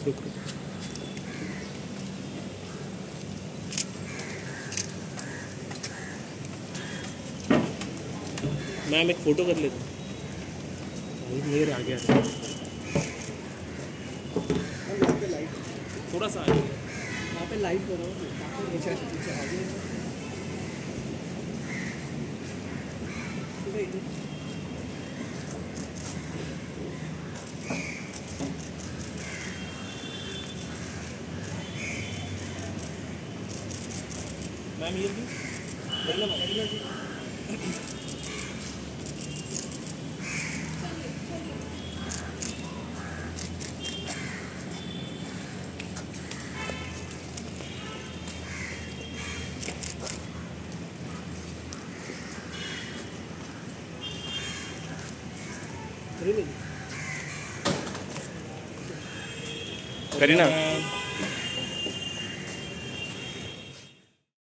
रुक मैम एक फ़ोटो कर लेते लेर आ गया थोड़ा सा आगे वहाँ पे लाइट करो पीछे पीछे आगे मैम ये भी करीना